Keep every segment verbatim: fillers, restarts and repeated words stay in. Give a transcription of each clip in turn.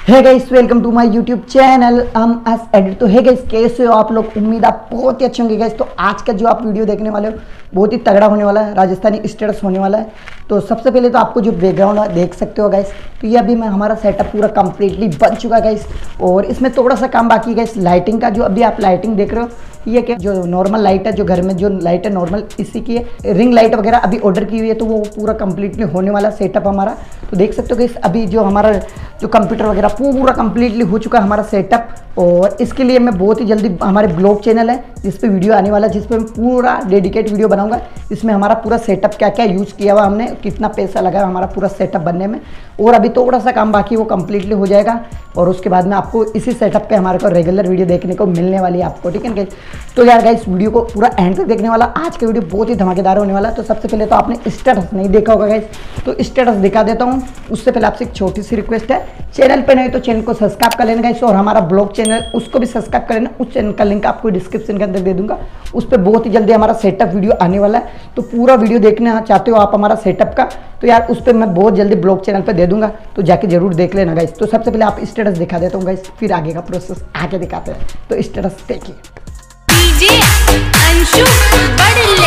Hey guys, welcome to my YouTube channel हम S edit. तो hey guys, कैसे हो आप लोग? उम्मीद आप बहुत ही अच्छे होंगे गाइस। तो आज का जो आप वीडियो देखने वाले हो बहुत ही तगड़ा होने वाला है, राजस्थानी स्टेटस होने वाला है। तो सबसे पहले तो आपको जो बैकग्राउंड देख सकते हो गाइस, तो ये अभी मैं हमारा सेटअप पूरा कंप्लीटली बन चुका है गाइस। और इसमें थोड़ा सा काम बाकी है गाइस, लाइटिंग का। जो अभी आप लाइटिंग देख रहे हो ये क्या, जो नॉर्मल लाइट है, जो घर में जो लाइट है नॉर्मल, इसी की है। रिंग लाइट वगैरह अभी ऑर्डर की हुई है, तो वो पूरा कंप्लीटली होने वाला सेटअप हमारा। तो देख सकते हो गाइस, अभी जो हमारा जो कंप्यूटर वगैरह पूरा कंप्लीटली हो चुका है हमारा सेटअप। और इसके लिए मैं बहुत ही जल्दी हमारे ब्लॉग चैनल है जिस पे वीडियो आने वाला है, जिस पे मैं पूरा डेडिकेट वीडियो बनाऊंगा। इसमें हमारा पूरा सेटअप क्या क्या यूज़ किया हुआ हमने, कितना पैसा लगा हमारा पूरा सेटअप बनने में। और अभी थोड़ा सा काम बाकी, वो कंप्लीटली हो जाएगा। और उसके बाद में आपको इसी सेटअप पे हमारे को रेगुलर वीडियो देखने को मिलने वाली है आपको, ठीक है गाइस। तो यार गाइस, वीडियो को पूरा एंड तक देखने वाला। आज का वीडियो बहुत ही धमाकेदार होने वाला है। तो सबसे पहले तो आपने स्टेटस नहीं देखा होगा गाइस, तो स्टेटस दिखा देता हूँ। उससे पहले आपसे एक छोटी सी रिक्वेस्ट है, चैनल पे नहीं तो चैनल को सब्सक्राइब कर लेना गाइस। और हमारा ब्लॉग चैनल उसको भी सब्सक्राइब कर लेना। उस चैनल का लिंक आपको डिस्क्रिप्शन के अंदर दे दूंगा। उस पर बहुत ही जल्दी हमारा सेटअप वीडियो आने वाला है। तो पूरा वीडियो देखना चाहते हो आप हमारा सेटअप का, तो यार उस पर मैं बहुत जल्दी ब्लॉग चैनल पे दे दूंगा, तो जाके जरूर देख लेना गाइस। तो सबसे पहले आप स्टेटस दिखा देता हूँ गाइस, फिर आगे का प्रोसेस आगे दिखाते हैं। तो स्टेटस देखिए। डीजे अंशु बड़लिया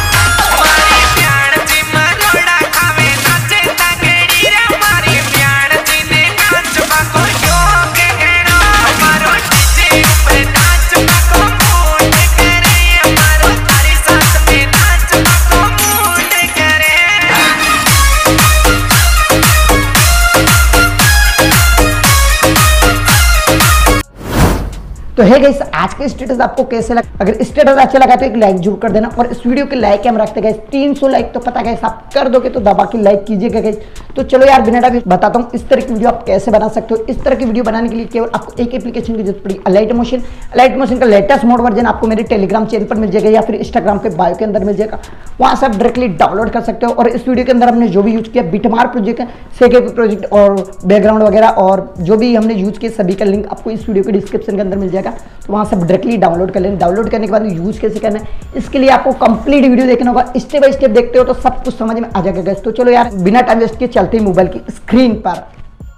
तो है गाइस, आज के स्टेटस आपको कैसे लगा? अगर स्टेटस अच्छा लगा तो एक लाइक जरूर कर देना। और इस वीडियो के लाइक हम रखते गाइस तीन सौ लाइक, तो पता गाइस आप कर दोगे तो दबा के लाइक कीजिएगा गाइस। तो चलो यार, बिना टाइम बताता हूँ इस तरह की वीडियो आप कैसे बना सकते हो। इस तरह की वीडियो बनाने के लिए केवल आपको एक एप्लीकेशन की जरूरत पड़ेगी, अलाइट मोशन। अलाइट मोशन का लेटेस्ट मोड वर्जन आपको मेरे टेलीग्राम चैनल पर मिल जाएगा या फिर इंस्टाग्राम के बायो के अंदर मिल जाएगा। वहां से आप डायरेक्टली डाउनलोड कर सकते हो। और इस वीडियो के अंदर हमने जो भी यूज किया, बिटमार्क प्रोजेक्ट है, सेकेपी प्रोजेक्ट और बैकग्राउंड वगैरह, और जो भी हमने यूज किया सभी का लिंक आपको इस वीडियो के डिस्क्रिप्शन के अंदर मिल जाएगा। तो वहां से डायरेक्टली डाउनलोड कर लेना। डाउनलोड करने के बाद यूज कैसे करना है, इसके लिए आपको कंप्लीट वीडियो देखना होगा। स्टेप बाय स्टेप देखते हो तो सब कुछ समझ में आ जाएगा गाइस। तो चलो यार, बिना टाइम वेस्ट किए चलते हैं मोबाइल की स्क्रीन पर।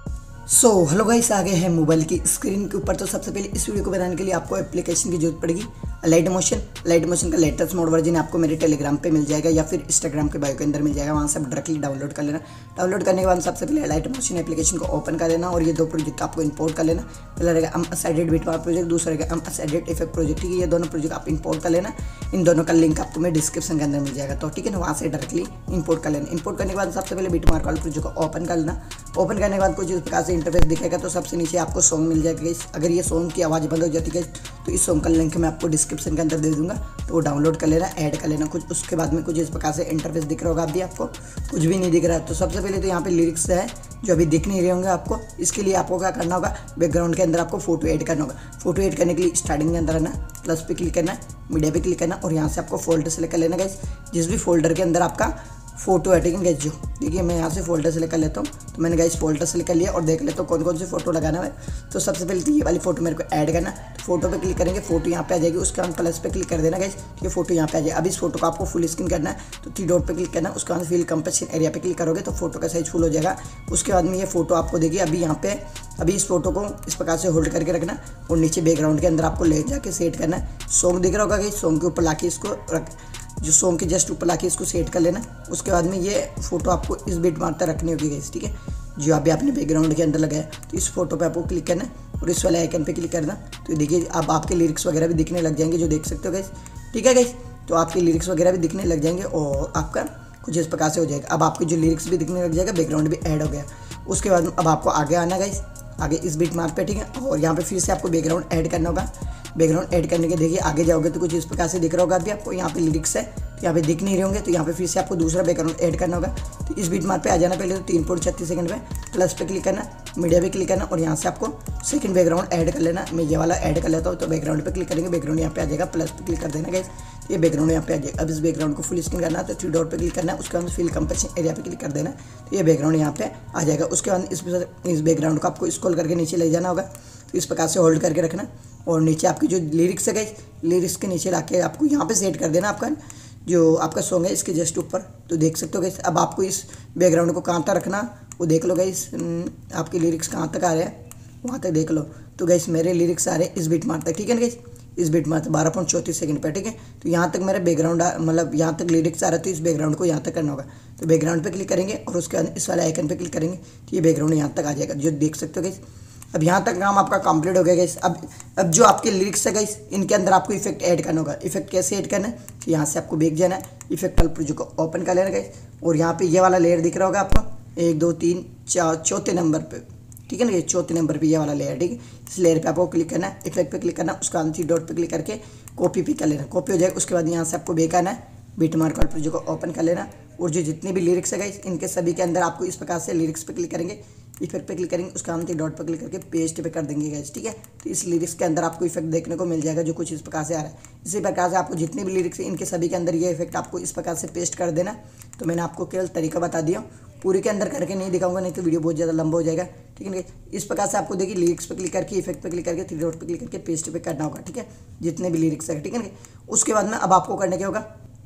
सो हेलो गाइस, आ गए हैं मोबाइल की स्क्रीन के ऊपर। तो सबसे पहले इस वीडियो को बनाने के लिए आपको एप्लीकेशन की जरूरत पड़ेगी, लाइट मोशन। लाइट मोशन का लेटेस्ट मोड वर्जन आपको मेरे टेलीग्राम पे मिल जाएगा या फिर इंस्टाग्राम के बायो के अंदर मिल जाएगा। वहाँ से आप डायरेक्टली डाउनलोड कर लेना। डाउनलोड करने के बाद सबसे पहले लाइट मोशन एप्लीकेशन को ओपन कर लेना और ये दो प्रोजेक्ट आपको इंपोर्ट कर लेना। पहला रहेगा M S edit beat mark project, दूसरा रहेगा M S edit effect project. ठीक है, ये दोनों प्रोजेक्ट आप इंपोर्ट कर लेना। इन दोनों का लिंक आपको मेरे डिस्क्रिप्शन के अंदर मिल जाएगा। तो ठीक है ना, वहाँ से डायरेक्टली इंपोर्ट कर लेना। इंपोर्ट करने के बाद सबसे पहले बिटमार्क वाले प्रोजेक्ट को ओपन कर लेना। ओपन करने के बाद कुछ इस प्रकार से इंटरफेस दिखेगा। तो सबसे नीचे आपको सॉन्ग मिल जाएगा गाइस। अगर ये सॉन्ग की आवाज़ बंद हो जाती है तो इस सॉन्ग का लिंक मैं आपको डिस्क्रिप्शन के अंदर दे दूंगा, तो वो डाउनलोड कर लेना, ऐड कर लेना कुछ। उसके बाद में कुछ इस प्रकार से इंटरफेस दिख रहा होगा। अभी आपको कुछ भी नहीं दिख रहा है। तो सबसे पहले तो यहाँ पे लिरिक्स है जो अभी दिख नहीं रहे होंगे आपको। इसके लिए आपको क्या करना होगा, बैकग्राउंड के अंदर आपको फोटो ऐड करना होगा। फोटो ऐड करने के लिए स्टार्टिंग के अंदर आना, प्लस पे क्लिक करना, मीडिया पे क्लिक करना और यहाँ से आपको फोल्डर सेलेक्ट कर लेना गाइस। जिस भी फोल्डर के अंदर आपका फोटो है, ठीक है गाइस। जो देखिए, मैं यहाँ से फोल्डर सेलेक्ट कर लेता हूँ। तो मैंने गाइस फोल्डर सेलेक्ट कर लिया और देख लेता हूँ कौन कौन सी फोटो लगाना है। तो सबसे पहले तो ये वाली फोटो मेरे को ऐड करना। तो फोटो पे क्लिक करेंगे, फोटो यहाँ पे आ जाएगी। उसके बाद प्लस पे क्लिक कर देना गाइस, ये फोटो यहाँ पे आ जाएगी। अब इस फोटो को आपको फुल स्क्रीन करना है, तो थ्री डॉट पे क्लिक करना। उसके बाद फिल कंप्रेशन एरिया पे क्लिक करोगे तो फोटो का साइज फुल हो जाएगा। उसके बाद में ये फोटो आपको देखिए अभी यहाँ पे, अभी इस फोटो को इस प्रकार से होल्ड करके रखना और नीचे बैकग्राउंड के अंदर आपको ले जाके सेट करना है। सॉन्ग दिख रहा होगा गाइस, सॉन्ग के ऊपर लाके इसको रख, जो सॉन्ग के जस्ट ऊपर लाके इसको सेट कर लेना। उसके बाद में ये फोटो आपको इस बिट मार्क तक रखनी होगी गाइस, ठीक है, जो अभी आपने बैकग्राउंड के अंदर लगाया। तो इस फोटो पे आपको क्लिक करना और इस वाले आइकन पे क्लिक करना। तो देखिए अब आपके लिरिक्स वगैरह भी दिखने लग जाएंगे, जो देख सकते हो गाइस, ठीक है गाइस। तो आपके लिरिक्स वगैरह भी दिखने लग जाएंगे और आपका कुछ इस प्रकार से हो जाएगा। अब आपके जो लिरिक्स भी दिखने लग जाएगा, बैकग्राउंड भी ऐड हो गया। उसके बाद अब आपको आगे आना गाइस, आगे इस बिट मार्क पे, ठीक है। और यहाँ पे फिर से आपको बैकग्राउंड ऐड करना होगा। बैकग्राउंड ऐड करने के देखिए आगे जाओगे तो कुछ इस प्रकार से दिख रहा होगा। अभी आपको यहाँ पे लिरिक्स है, तो यहाँ पे दिख नहीं रहे होंगे। तो यहाँ पे फिर से आपको दूसरा बैकग्राउंड ऐड करना होगा। तो इस बीट मार्क पे आ जाना। पहले तो तीन पॉइंट छत्तीस सेकंड में प्लस पे क्लिक करना, मीडिया पे क्लिक करना और यहाँ से आपको सेकंड बैकग्राउंड ऐड कर लेना। मैं ये वाला ऐड कर लेता हूँ। तो बैकग्राउंड पे क्लिक करेंगे, बैकग्राउंड यहाँ पे आ जाएगा, प्लस पे क्लिक कर देना गाइस, ये बैकग्राउंड यहाँ पे आ जाएगा। अब इस बैकग्राउंड को फुल स्क्रीन करना है तो थ्री डॉट पे क्लिक करना है। उसके बाद फिल कंप्रेशन एरिया पे क्लिक कर देना, तो ये बैकग्राउंड यहाँ पे आ जाएगा। उसके बाद इस इस बैकग्राउंड को आपको स्क्रॉल करके नीचे ले जाना होगा। तो इस प्रकार से होल्ड करके रखना और नीचे आपकी जो लिरिक्स है गाइस, लिरिक्स के नीचे लाके आपको यहाँ पे सेट कर देना आपका जो आपका सॉन्ग है इसके जस्ट ऊपर। तो देख सकते हो गाइस, अब आपको इस बैकग्राउंड को कहाँ तक रखना वो देख लो गाइस, आपके लिरिक्स कहाँ तक आ रहे हैं। वहाँ तक देख लो। तो गाइस मेरे लिरिक्स आ रहे हैं इस बीट मार्क तक, ठीक है ना गाइस, इस बीट मार्क बारह पॉइंट चौंतीस सेकंड पर, ठीक है। तो यहाँ तक मेरा बैकग्राउंड मतलब यहाँ तक लिरिक्स आ रहा है, तो इस बैकग्राउंड को यहाँ तक करना होगा। तो बैकग्राउंड पे क्लिक करेंगे और उसके बाद इस वाले आइकन पे क्लिक करेंगे तो ये बैकग्राउंड यहाँ तक आ जाएगा, जो देख सकते हो गाइस। अब यहाँ तक काम आपका कंप्लीट हो गया गाइस। अब अब जो आपके लिरिक्स है गाइस, इनके अंदर आपको इफेक्ट ऐड करना होगा। इफेक्ट कैसे ऐड करना है, तो यहाँ से आपको बैक जाना है, इफेक्ट वाले प्रोजेक्ट को ओपन कर लेना गाइस, और यहाँ पे ये वाला लेयर दिख रहा होगा आपको, एक दो तीन चार चौथे नंबर पे, ठीक है ना, ये चौथे नंबर पे ये वाला लेयर, ठीक है। इस लेयर पे आपको क्लिक करना है, इफेक्ट पे क्लिक करना है, उसका थ्री डॉट पे क्लिक करके कॉपी पे कर लेना, कॉपी हो जाएगा। उसके बाद यहाँ से आपको बैक आना है, बीट मार्क वाले प्रोजेक्ट को ओपन कर लेना, और जो जितने भी लिरिक्स है गाइस, इनके सभी के अंदर आपको इस प्रकार से लिरिक्स पे क्लिक करेंगे, इफेक्ट पे क्लिक करेंगे, उसका हम डॉट पे क्लिक करके पेस्ट पे कर देंगे गाइस, ठीक है। तो इस लिरिक्स के अंदर आपको इफेक्ट देखने को मिल जाएगा, जो कुछ इस प्रकार से आ रहा है। इसी प्रकार से आपको जितने भी लिरिक्स हैं, इनके सभी के अंदर ये इफेक्ट आपको इस प्रकार से पेस्ट कर देना। तो मैंने आपको केवल तरीका बता दिया, पूरे के अंदर करके नहीं दिखाऊंगा, नहीं तो वीडियो बहुत ज़्यादा लंबा हो जाएगा, ठीक है। इस प्रकार से आपको देखिए लिरिक्स पे क्लिक करके, इफेक्ट पे क्लिक करके, थ्री डॉट पे क्लिक करके पेस्ट पे करना होगा, ठीक है, जितने भी लिरिक्स है, ठीक है। उसके बाद में अब आपको करने क्या होगा,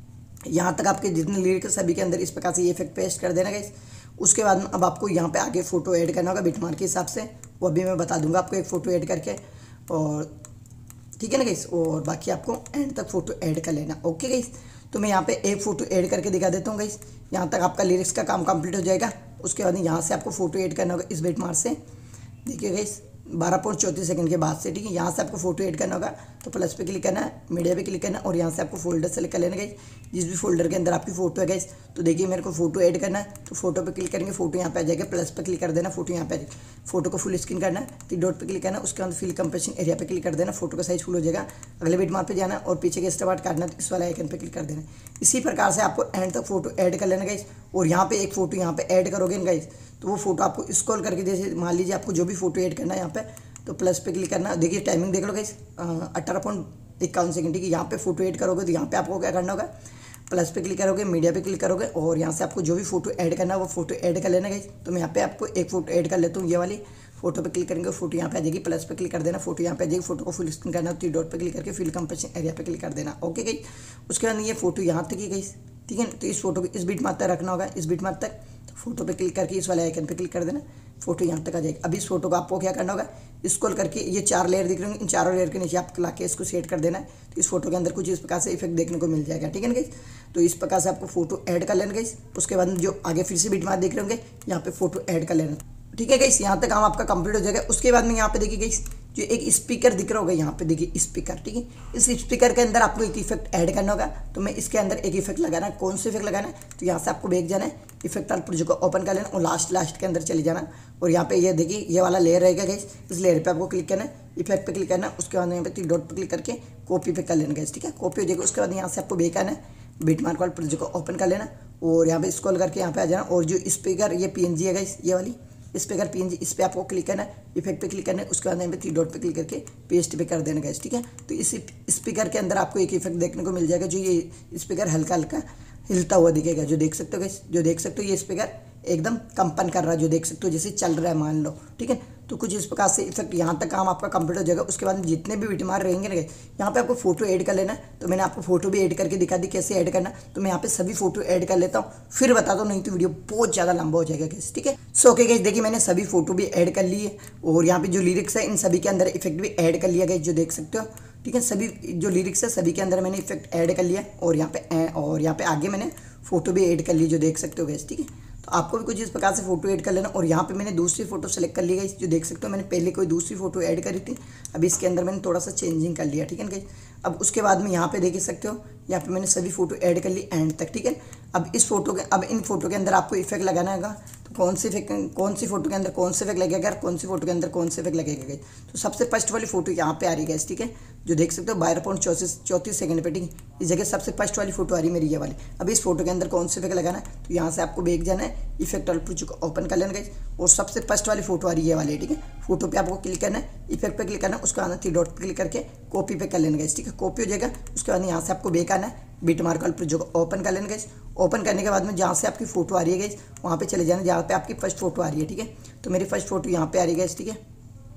यहाँ तक आपके जितने लिरिक्स सभी के अंदर इस प्रकार से ये इफेक्ट पेस्ट कर देना गाइस। उसके बाद में अब आपको यहाँ पे आगे फोटो ऐड करना होगा बिटमार्क के हिसाब से, वो अभी मैं बता दूंगा आपको एक फ़ोटो ऐड करके, और ठीक है ना गाइस, और बाकी आपको एंड तक फोटो ऐड कर लेना, ओके गाइस। तो मैं यहाँ पे एक फ़ोटो ऐड करके दिखा देता हूँ गाइस, यहाँ तक आपका लिरिक्स का काम कंप्लीट हो जाएगा। उसके बाद यहाँ से आपको फोटो ऐड करना होगा इस बिटमार्क से, देखिए गाइस बारह पॉइंट चौंतीस सेकंड के बाद से, ठीक है। यहाँ से आपको फोटो ऐड करना होगा, तो प्लस पे क्लिक करना है, मीडिया पे क्लिक करना है, और यहाँ से आपको फोल्डर सेलेक्ट कर लेना गाइस, जिस भी फोल्डर के अंदर आपकी फोटो है गाइस। तो देखिए मेरे को फोटो ऐड करना है, तो फोटो पे क्लिक करेंगे, फोटो यहाँ पे आ जाएगा, प्लस पे क्लिक कर देना, फोटो यहाँ पे आ जाएगी। फोटो को फुल स्क्रीन करना है, तो डॉट पे क्लिक करना है, उसके बाद फिल कंप्रेशन एरिया पे क्लिक कर देना, फोटो का साइज फुल हो जाएगा। अगले बिटमार्क पे जाना और पीछे के स्टार्ट काटना, तो इस वाले आइकन पे क्लिक कर देना। इसी प्रकार से आपको एंड तक फोटो ऐड कर लेना गाइस। और यहाँ पे एक फोटो यहाँ पे ऐड करोगे गाइस, तो वो फोटो आपको स्क्रॉल करके, जैसे मान लीजिए आपको जो भी फोटो ऐड करना है यहाँ पे, तो प्लस पे क्लिक करना, देखिए टाइमिंग देख लो गाइस, अठारह पॉइंट इक्यावन सेकंड, ठीक है। यहाँ पे फोटो ऐड करोगे तो यहाँ पे आपको क्या करना होगा, प्लस पे क्लिक करोगे, मीडिया पे क्लिक करोगे, और यहाँ से आपको जो भी फोटो ऐड करना है वो फोटो ऐड कर लेना गाइस। तो मैं यहाँ पे आपको एक फोटो ऐड कर लेता हूँ, ये वाली फोटो पे क्लिक करेंगे, फोटो यहाँ पे आ जाएगी, प्लस पे क्लिक कर देना, फोटो यहाँ पे आ जाएगी, फोटो को फुल स्क्रीन करना, तो डॉट पे क्लिक करके फिल कंप्रेशन एरिया पे क्लिक कर देना, ओके गाइस। उसके बाद ये फोटो यहाँ तक ही गाइस, ठीक है। तो इस फोटो को इस बिटमार्क तक रखना होगा, इस बिटमार्क तक, तो फोटो पे क्लिक करके इस वाले आइकन पे क्लिक कर देना, फोटो यहाँ तक आ जाएगी। अब इस फोटो को आपको क्या करना होगा, स्क्रॉल करके ये चार लेयर दिख रहे होंगे, इन चारों लेयर के नीचे आप ला के इसको सेट कर देना है, तो इस फोटो के अंदर कुछ इस प्रकार से इफेक्ट देखने को मिल जाएगा, ठीक है ना गाइस। तो इस प्रकार से आपको फोटो ऐड कर लेना गाइस। उसके बाद जो आगे फिर से बिटमार्क देख रहे होंगे, यहाँ पे फोटो ऐड कर लेना, ठीक है गाइस। यहाँ तक काम आपका कंप्लीट हो जाएगा। उसके बाद में यहाँ पे देखिए गाइस, जो एक स्पीकर दिख रहा होगा यहाँ पे, देखिए स्पीकर, ठीक है। इस स्पीकर के अंदर आपको एक इफेक्ट ऐड करना होगा, तो मैं इसके अंदर एक इफेक्ट लगाना है। कौन सा इफेक्ट लगाना है, तो यहाँ से आपको बैक जाना है, इफेक्ट वाले प्रोजेक्ट को ओपन कर लेना, और लास्ट लास्ट के अंदर चले जाना, और यहाँ पे ये देखिए ये वाला लेयर रहेगा गाइस, इस लेयर पे आपको क्लिक करना है, इफेक्ट पे क्लिक करना है, उसके बाद यहाँ पे थ्री डॉट पे क्लिक करके कॉपी पे कर लेना गाइस, ठीक है। कॉपी हो जाएगी। उसके बाद यहाँ से आपको बैक आना है, बिटमार्क वाले प्रोजेक्ट को ओपन कर लेना, और यहाँ पे स्क्रॉल करके यहाँ पे आ जाना, और जो स्पीकर ये पीएनजी है गाइस, ये वाली स्पीकर पीएनजी, इस पे आपको क्लिक करना है, इफेक्ट पे क्लिक करना है, उसके बाद यहाँ पे थ्री डॉट पे क्लिक करके पेस्ट पे कर देना गाइस, ठीक है। तो इस स्पीकर के अंदर आपको एक इफेक्ट देखने को मिल जाएगा, जो ये स्पीकर हल्का हल्का हिलता हुआ दिखेगा, जो देख सकते हो गाइस, जो देख सकते हो ये स्पीकर एकदम कंपन कर रहा है, जो देख सकते हो जैसे चल रहा है मान लो, ठीक है। तो कुछ इस प्रकार से इफेक्ट यहाँ तक काम आपका कंप्लीट हो जाएगा। उसके बाद जितने भी बिटमार्क रहेंगे ना, यहाँ पे आपको फोटो ऐड कर लेना है। तो मैंने आपको फोटो भी ऐड करके दिखा दी कैसे ऐड करना, तो मैं यहाँ पे सभी फोटो ऐड कर लेता हूँ, फिर बताता हूँ, नहीं तो वीडियो बहुत ज़्यादा लंबा हो जाएगा गाइस, ठीक है। सो ओके गाइस, देखिए मैंने सभी फोटो भी ऐड कर ली है, और यहाँ पे जो लिरिक्स है इन सभी के अंदर इफेक्ट भी ऐड कर लिया गाइस, जो देख सकते हो, ठीक है। सभी जो लिरिक्स है सभी के अंदर मैंने इफेक्ट ऐड कर लिया, और यहाँ पे और यहाँ पे आगे मैंने फोटो भी ऐड कर ली, जो देख सकते हो गाइस, ठीक है। तो आपको भी कुछ इस प्रकार से फोटो ऐड कर लेना, और यहाँ पे मैंने दूसरी फोटो सेलेक्ट कर ली गाइस, जो देख सकते हो मैंने पहले कोई दूसरी फोटो ऐड करी थी, अभी इसके अंदर मैंने थोड़ा सा चेंजिंग कर लिया, ठीक है गाइस। अब उसके बाद में यहाँ पे देख सकते हो, यहाँ पे मैंने सभी फोटो ऐड कर ली एंड तक, ठीक है। अब इस फोटो के अब इन फोटो के अंदर आपको इफेक्ट लगाना होगा, तो कौन सी इफेक्ट कौन सी फोटो के अंदर कौन से इफेक्ट लगेगा, कौन सी फोटो के अंदर कौन से इफेक्ट लगेगा गाइस। तो सबसे फर्स्ट वाली फोटो यहाँ पे आ रही है गाइस, ठीक है, जो देख सकते हो बारह पॉइंट चौंतीस चौंतीस सेकंड पे, ठीक है। इस जगह सबसे फर्स्ट वाली फोटो आ रही है मेरी ये वाली। अब इस फोटो के अंदर कौन से इफेक्ट लगाना है, तो यहाँ से आपको बैक जाना है, इफेक्ट वाले प्रोजेक्ट को ओपन कर लेना गाइस, और सबसे फर्स्ट वाली फोटो आ रही है ये वाली, ठीक है। फोटो पे आपको क्लिक करना है, इफेक्ट पे क्लिक करना है, उसके बाद थ्री डॉट पे क्लिक करके कॉपी पे कर लेना गाइस, ठीक है। कॉपी हो जाएगा। उसके बाद यहाँ से आपको बैक आना है, बिटमार्क वाले प्रोजेक्ट को ओपन कर लेना गाइस। ओपन करने के बाद में जहाँ से आपकी फोटो आ रही है गाइस, वहाँ पे चले जाना जहाँ पे आपकी फर्स्ट फोटो आ रही है, ठीक है। तो मेरी फर्स्ट फोटो यहाँ पे आ रही है गाइस, ठीक है।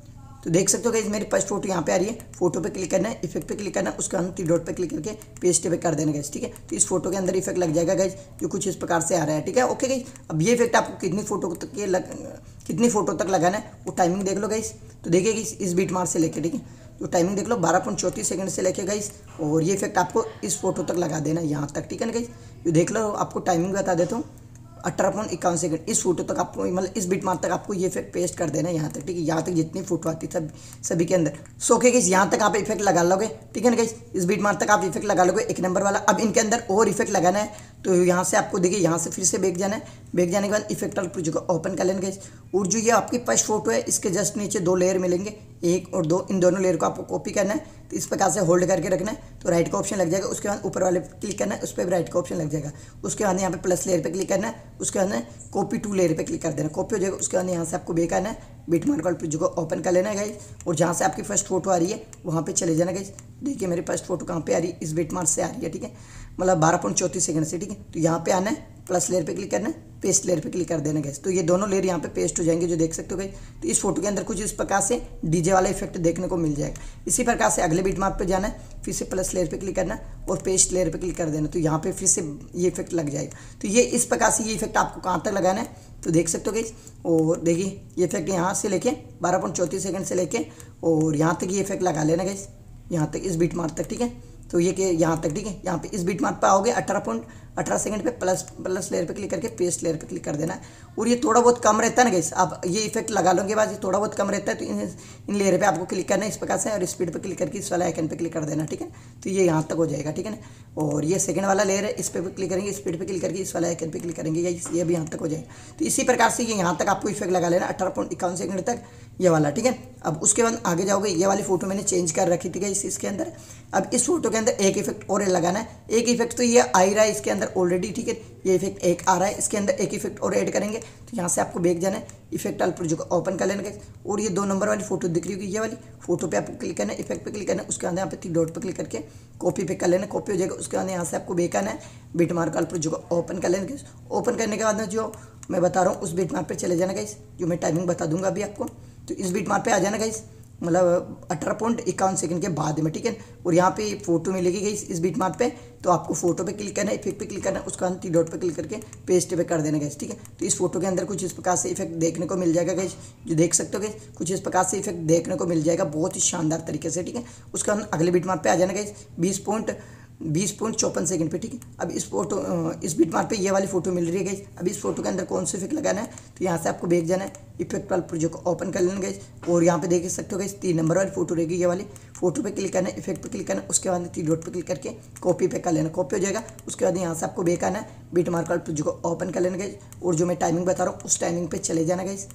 तो देख सकते हो गाइस मेरी फर्स्ट फोटो यहाँ पे आ रही है। फोटो पे क्लिक करना है, इफेक्ट पे क्लिक करना है, उसके बाद थ्री डॉट पे क्लिक करके पेस्ट पे कर देना गाइस, ठीक है। तो इस फोटो के अंदर इफेक्ट लग जाएगा गाइस, जो कुछ इस प्रकार से आ रहा है, ठीक है। ओके गाइस, अब ये इफेक्ट आपको कितनी फोटो तक के लग कितनी फोटो तक लगाना है वो टाइमिंग देख लो गाइस। तो देखिए गाइस इस बीट मार्क से लेके, ठीक है, तो टाइमिंग देख लो बारह पॉइंट चौंतीस सेकंड से लेके गाइस, और ये इफेक्ट आपको इस फोटो तक लगा देना यहाँ तक, ठीक है ना गाइस। ये देख लो, आपको टाइमिंग बता देता हूँ, अठारह पॉइंट इक्यावन सेकंड इस फोटो तक आपको, मतलब इस बीट मार्क तक आपको ये इफेक्ट पेस्ट कर देना है यहाँ तक, ठीक है। यहाँ तक जितनी फोटो आती सब सभी के अंदर। सो ओके गाइस, यहाँ तक आप इफेक्ट लगा लोगे, ठीक है ना गाइस। इस बीट मार्क तक आप इफेक्ट लगा लोगे एक नंबर वाला। अब इनके अंदर और इफेक्ट लगाना है, तो यहाँ से आपको देखिए यहाँ से फिर से बैक जाना है। बैक जाने के बाद इफेक्ट वाले प्रोजेक्ट को ओपन कर लेंगे गाइस, और जो ये आपकी फर्स्ट फोटो है इसके जस्ट नीचे दो लेयर मिलेंगे, एक और दो, इन दोनों लेयर को आपको कॉपी करना है। तो इस प्रकार से होल्ड करके रखना है, तो राइट का ऑप्शन लग जाएगा। उसके बाद ऊपर वाले पे क्लिक करना है, उस पर भी राइट का ऑप्शन लग जाएगा। उसके बाद यहाँ पे प्लस लेयर पे क्लिक करना है, उसके बाद कॉपी टू लेयर पे क्लिक कर देना, कॉपी हो जाएगा। उसके बाद यहाँ से आपको बेक आना है, बीट मार्क वाले प्रोजेक्ट को ओपन कर लेना है गाइस, और जहाँ से आपकी फर्स्ट फोटो आ रही है वहाँ पे चले जाना गाइस। देखिए मेरी फर्स्ट फोटो कहाँ पे आ रही है, इस बीट मार्क से आ रही है, ठीक है, मतलब बारह पॉइंट चौंतीस सेकंड से, ठीक है। तो यहाँ पे आना है, प्लस लेयर पे क्लिक करना है, पेस्ट लेयर पे क्लिक कर देना गाइस। तो ये दोनों लेयर यहाँ पे पेस्ट हो जाएंगे, जो देख सकते हो गाइस। तो इस फोटो के अंदर कुछ इस प्रकार से डीजे वाला इफेक्ट देखने को मिल जाएगा। इसी प्रकार से अगले बीट मार्क पे जाना है, फिर से प्लस लेयर पे क्लिक करना है और पेस्ट लेयर पे क्लिक कर देना, तो यहाँ पे फिर से ये इफेक्ट लग जाएगा। तो ये इस प्रकार से ये इफेक्ट आपको कहाँ तक लगाना है, तो देख सकते हो गाइस। और देखिए ये इफेक्ट यहाँ से लेके बारह पॉइंट चौंतीस सेकंड से लेके और यहाँ तक ये इफेक्ट लगा लेना गाइस, यहाँ तक इस बीट मार्क तक, ठीक है। तो ये कि यहाँ तक, ठीक है, यहाँ पे इस बीट मार्क पे आओगे अठारह पॉइंट अठारह सेकंड पे प्लस प्लस लेयर पे क्लिक करके पेस्ट लेयर पे क्लिक कर देना है। और ये थोड़ा बहुत कम रहता है ना गाइस, आप ये इफेक्ट लगा लोगे के बाद ये थोड़ा बहुत कम रहता है, तो इन इन लेयर पे आपको क्लिक करना है इस प्रकार से, और स्पीड पे क्लिक करके इस वाला आइकन पे क्लिक कर देना, ठीक है। तो ये यहाँ तक हो जाएगा, ठीक है ना। और ये सेकंड वाला लेयर है, इस पर क्लिक करेंगे, स्पीड पे क्लिक करके इस वाला आइकन पे क्लिक करेंगे, ये भी यहाँ तक हो जाएगा। तो इसी प्रकार से ये यहाँ तक आपको इफेक्ट लगा लेना अठारह पॉइंट इक्यावन सेकंड तक, ये वाला, ठीक है। अब उसके बाद आगे जाओगे, ये वाली फोटो मैंने चेंज कर रखी थी गाइस इसके अंदर। अब इस फोटो के अंदर एक इफेक्ट और लगाना है, एक इफेक्ट तो ये आ ही रहा है इसके अंदर ऑलरेडी, ठीक है, ये इफेक्ट एक आ रहा है, इसके अंदर एक इफेक्ट और ऐड करेंगे। तो यहाँ से आपको बैक जाना है, इफेक्ट वाले प्रोजेक्ट को ओपन कर लेना गाइस, और ये दो नंबर वाली फोटो दिख रही होगी, ये वाली फोटो पे आपको क्लिक करना है, इफेक्ट पे क्लिक करना है, उसके बाद यहाँ पे थ्री डॉट पे क्लिक करके कॉपी पे कर लेना, कॉपी हो जाएगा। उसके बाद यहाँ से आपको बैक आना है, बीट मार्क वाले प्रोजेक्ट को ओपन कर लेना गाइस। ओपन करने के बाद में जो मैं बता रहा हूँ उस बीट मार्क पे चले जाना गाइस, जो मैं टाइमिंग बता दूंगा अभी आपको। तो इस बीट मार्क पे आ जाना गाइस, मतलब अठारह पॉइंट इक्यावन सेकंड के बाद में, ठीक है। और यहाँ पे फोटो मिलेगी गाइस इस बीट मार्क पे, तो आपको फोटो पे क्लिक करना है, इफेक्ट पे क्लिक करना है, उसका थ्री डॉट पे क्लिक करके पेस्ट पे कर देना गाइस, ठीक है। तो इस फोटो के अंदर कुछ इस प्रकार से इफेक्ट देखने को मिल जाएगा गाइस, जो देख सकते हो गाइस, कुछ इस प्रकार से इफेक्ट देखने को मिल जाएगा बहुत ही शानदार तरीके से, ठीक है। उसका अगले बीट मार्क पे आ जाना गाइस बीस पॉइंट बीस पॉइंट चौपन सेकंड पे, ठीक है। अब इस फोटो इस बीट मार्क पे ये वाली फोटो मिल रही है गाइस। अब इस फोटो के अंदर कौन सा इफेक्ट लगाना है, तो यहाँ से आपको बैक जाना है, इफेक्ट वाले प्रोजेक्ट को ओपन कर लेना गाइस, और यहाँ पे देख सकते हो गाइस तीन नंबर वाली फोटो रहेगी, ये वाली फोटो पे क्लिक करना है, इफेक्ट पे क्लिक करना है, उसके बाद थ्री डॉट पे क्लिक करके कॉपी पे कर लेना, कॉपी हो जाएगा। उसके बाद यहाँ से आपको बैक आना है, बीट मार्क वाले प्रोजेक्ट को ओपन कर लेना गाइस, और जो मैं टाइमिंग बता रहा हूँ उस टाइमिंग पे चले जाना गाइस।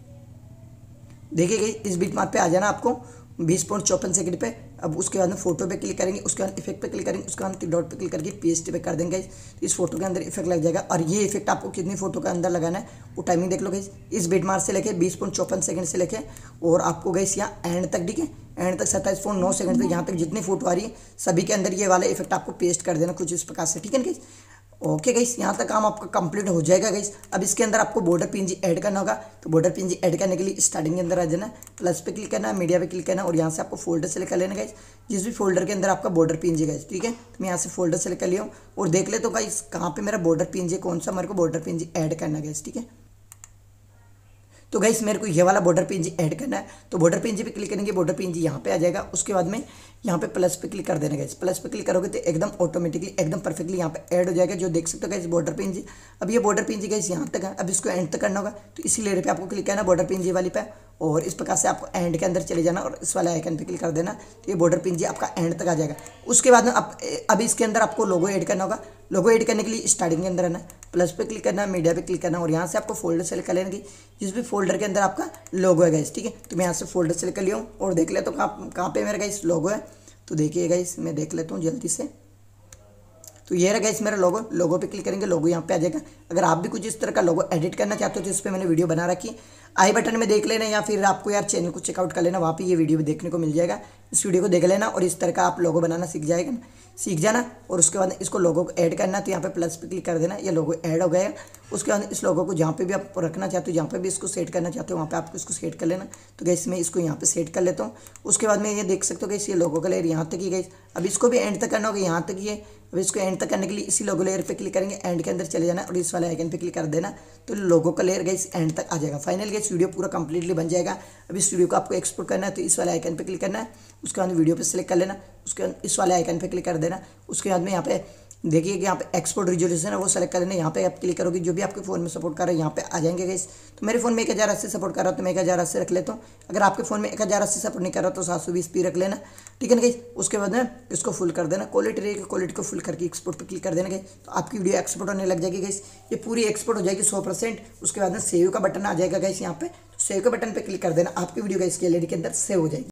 देखिए गाइस इस बीट मार्क पे आ जाना आपको बीस पॉइंट चौपन सेकंड पे। अब उसके बाद में फोटो पे क्लिक करेंगे, उसके बाद इफेक्ट पे क्लिक करेंगे, उसके बाद डॉट पे क्लिक करके पेस्ट पे कर देंगे गाइस। इस फोटो के अंदर इफेक्ट लग जाएगा, और ये इफेक्ट आपको कितनी फोटो के अंदर लगाना है वो टाइमिंग देख लो गाइस। इस बीट मार्क से लेके बीस पॉइंट चौपन सेकंड से लेके और आपको गाइस यहाँ एंड तक, ठीक है, एंड तक सत्ताईस पॉइंट नौ सेकंड पे यहाँ तक जितनी फोटो आ रही है सभी के अंदर ये वाला इफेक्ट आपको पेस्ट कर देना कुछ इस प्रकार से, ठीक है गाइस। ओके गाइस, यहाँ तक काम आपका कंप्लीट हो जाएगा गाइस। अब इसके अंदर आपको बॉर्डर पीएनजी ऐड करना होगा, तो बॉर्डर पीएनजी ऐड करने के लिए स्टार्टिंग के अंदर आ जाना, प्लस पे क्लिक करना है, मीडिया पे क्लिक करना, और यहाँ से आपको फोल्डर सेलेक्ट कर लेना गाइस, जिस भी फोल्डर के अंदर आपका बॉर्डर पीएनजी गाइस, ठीक है। तो मैं यहाँ से फोल्डर सेलेक्ट कर लिया हूँ, और देख ले तो गाइस कहाँ पे मेरा बॉर्डर पीएनजी कौन सा मेरे को बॉर्डर पीएनजी ऐड करना गाइस, ठीक है। तो गाइस मेरे को ये वाला बॉर्डर पीएनजी ऐड करना है, तो बॉर्डर पीएनजी पे क्लिक करेंगे, बॉर्डर पीएनजी यहाँ पे आ जाएगा। उसके बाद में यहाँ पे प्लस पे क्लिक कर देना गाइस, प्लस पे क्लिक करोगे तो एकदम ऑटोमेटिकली एकदम परफेक्टली यहाँ पे ऐड हो जाएगा, जो देख सकते हो गाइस बॉर्डर पीएनजी। अब ये बॉर्डर पीएनजी गाइस यहाँ तक है, अब इसको एंड तक करना होगा, तो इसी लेयर पे आपको क्लिक करना बॉर्डर पीएनजी वाली पे, और इस प्रकार से आपको एंड के अंदर चले जाना और इस वाले आइकन पे क्लिक कर देना, तो ये बॉर्डर पीएनजी आपका एंड तक आ जाएगा। उसके बाद में अब अब इसके अंदर आपको लोगो ऐड करना होगा। लोगो ऐड करने के लिए स्टार्टिंग के अंदर आना, प्लस पे क्लिक करना, मीडिया पे क्लिक करना, और यहाँ से आपको फोल्डर सेलेक्ट कर लेना कि जिस भी फोल्डर के अंदर आपका लोगो है गाइस, ठीक है। तो मैं यहाँ से फोल्डर सेलेक्ट कर लिया हूँ, और देख ले तो कहाँ कहाँ पे मेरा गाइस लोगो है, तो देखिए गाइस मैं देख लेता हूँ जल्दी से। तो ये रहा गाइस मेरा लोगो, लोगो पे क्लिक करेंगे, लोगो यहाँ पे आ जाएगा। अगर आप भी कुछ इस तरह का लोगो एडिट करना चाहते हो तो इस पर मैंने वीडियो बना रखी है, आई बटन में देख लेना, या फिर आपको यार चैनल को चेकआउट कर लेना, वहाँ पे ये वीडियो भी देखने को मिल जाएगा। इस वीडियो को देख लेना और इस तरह का आप लोगो बनाना सीख जाएगा सीख जाना। और उसके बाद इसको लोगो को ऐड करना, तो यहाँ पे प्लस पे क्लिक कर देना, ये लोगो ऐड हो गया। उसके बाद इस लोगो को जहाँ पे भी आप रखना चाहते हो, जहाँ पे भी इसको सेट करना चाहते हो, वहाँ पे आपको इसको सेट कर लेना। तो गैस मैं इसको यहाँ पे सेट कर लेता हूँ। उसके बाद में ये देख सकते हो गैस ये लोगो का लेयर यहाँ तक ही गई। अब इसको भी एंड तक करना होगा, यहाँ तक ये। अब इसको एंड तक करने के लिए इसी लोगो लेयर पे क्लिक करेंगे, एंड के अंदर चले जाना और इस वाले आइकन पे क्लिक कर देना, तो लोगो का लेयर गैस एंड तक आ जाएगा। फाइनल गैस वीडियो पूरा कंप्लीटली बन जाएगा। अब इस वीडियो को आपको एक्सपोर्ट करना है, तो इस वाले आइकन पे क्लिक करना है, उसके बाद वीडियो पे सिलेक्ट कर लेना, उसके बाद इस वाले आइकन पे क्लिक कर देना। उसके बाद में यहाँ पे देखिए कि यहाँ पे एक्सपोर्ट रिजोल्यूशन है वो सेलेक्ट कर लेना। यहाँ पे आप क्लिक करोगे, जो भी आपके फोन में सपोर्ट कर रहा है यहाँ पे आ जाएंगे गाइस। तो मेरे फोन में एक हज़ार अस्सी सपोर्ट कर रहा है, तो मैं एक हज़ार अस्सी रख लेता हूँ। अगर आपके फोन में एक हज़ार अस्सी सपोर्ट नहीं कर रहा तो सात सौ बीस पी रख लेना, ठीक है ना गाइस। उसके बाद में इसको फुल कर देना, क्वालिटी रहेगी, क्वालिटी को फुल करके एक्सपोर्ट पर क्लिक कर देना गाइस। तो आपकी वीडियो एक्सपोर्ट होने लग जाएगी गाइस, ये पूरी एक्सपोर्ट हो जाएगी सौ परसेंट। उसके बाद में सेव का बटन आ जाएगा गाइस, यहाँ पे सेव के बटन पर क्लिक कर देना, आपकी वीडियो गाइस गैलरी के अंदर सेव हो जाएगी।